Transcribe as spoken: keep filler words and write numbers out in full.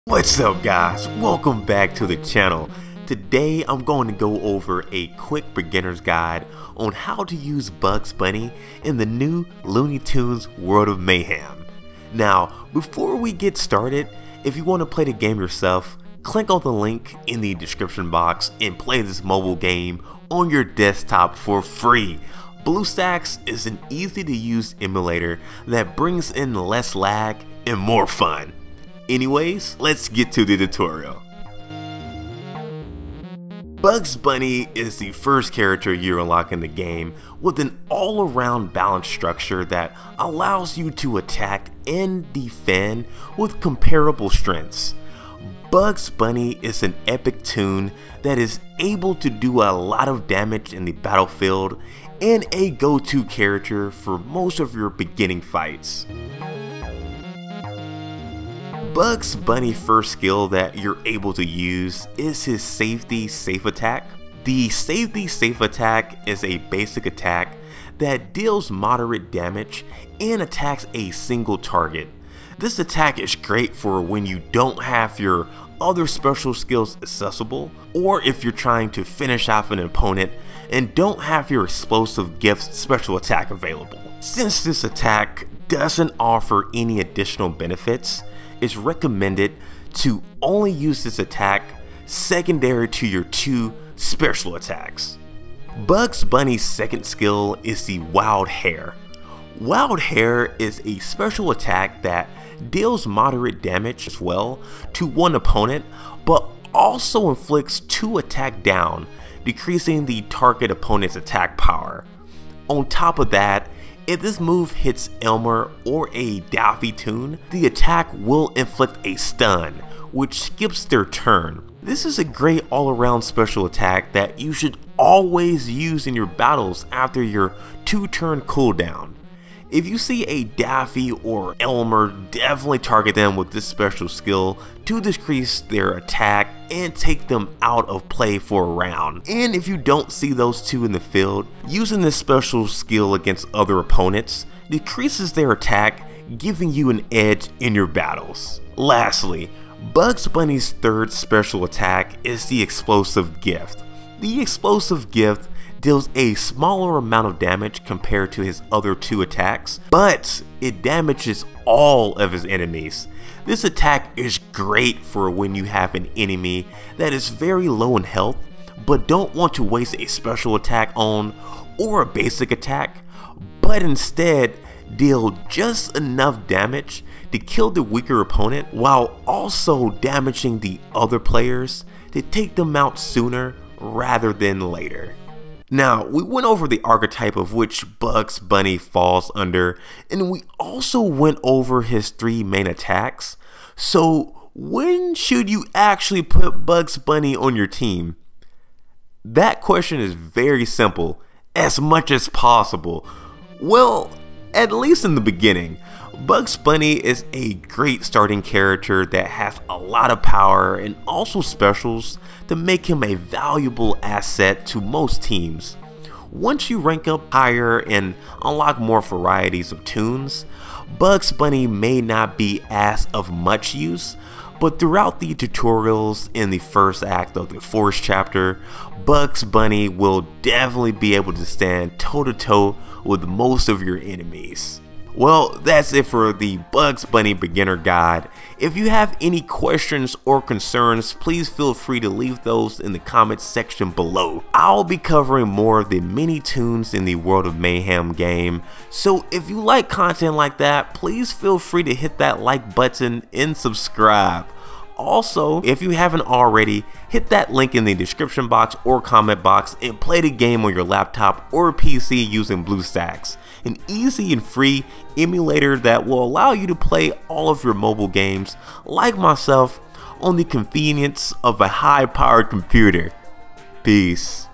What's up guys, welcome back to the channel. Today I'm going to go over a quick beginner's guide on how to use Bugs Bunny in the new Looney Tunes World of Mayhem. Now before we get started, if you want to play the game yourself, click on the link in the description box and play this mobile game on your desktop for free. BlueStacks is an easy to use emulator that brings in less lag and more fun. Anyways, let's get to the tutorial. Bugs Bunny is the first character you unlock in the game with an all-around balanced structure that allows you to attack and defend with comparable strengths. Bugs Bunny is an epic toon that is able to do a lot of damage in the battlefield and a go-to character for most of your beginning fights. Bugs Bunny's first skill that you're able to use is his Safety Safe Attack. The Safety Safe Attack is a basic attack that deals moderate damage and attacks a single target. This attack is great for when you don't have your other special skills accessible, or if you're trying to finish off an opponent and don't have your Explosive Gift special attack available. Since this attack doesn't offer any additional benefits, it's recommended to only use this attack secondary to your two special attacks. Bugs Bunny's second skill is the Wild Hair. Wild Hair is a special attack that deals moderate damage as well to one opponent, but also inflicts two attack down, decreasing the target opponent's attack power. On top of that, if this move hits Elmer or a Daffy toon, the attack will inflict a stun, which skips their turn. This is a great all-around special attack that you should always use in your battles after your two-turn cooldown. If you see a Daffy or Elmer, definitely target them with this special skill to decrease their attack and take them out of play for a round. And if you don't see those two in the field, using this special skill against other opponents decreases their attack, giving you an edge in your battles. Lastly, Bugs Bunny's third special attack is the Explosive Gift. The Explosive Gift deals a smaller amount of damage compared to his other two attacks, but it damages all of his enemies. This attack is great for when you have an enemy that is very low in health, but don't want to waste a special attack on or a basic attack, but instead deal just enough damage to kill the weaker opponent while also damaging the other players to take them out sooner rather than later. Now, we went over the archetype of which Bugs Bunny falls under, and we also went over his three main attacks. So, when should you actually put Bugs Bunny on your team? That question is very simple, as much as possible. Well, at least in the beginning. Bugs Bunny is a great starting character that has a lot of power and also specials to make him a valuable asset to most teams. Once you rank up higher and unlock more varieties of toons, Bugs Bunny may not be as of much use, but throughout the tutorials in the first act of the fourth chapter, Bugs Bunny will definitely be able to stand toe to toe with most of your enemies. Well, that's it for the Bugs Bunny beginner guide. If you have any questions or concerns, please feel free to leave those in the comments section below. I'll be covering more of the mini toons in the World of Mayhem game, so if you like content like that, please feel free to hit that like button and subscribe. Also, if you haven't already, hit that link in the description box or comment box and play the game on your laptop or P C using BlueStacks, an easy and free emulator that will allow you to play all of your mobile games like myself on the convenience of a high-powered computer. Peace.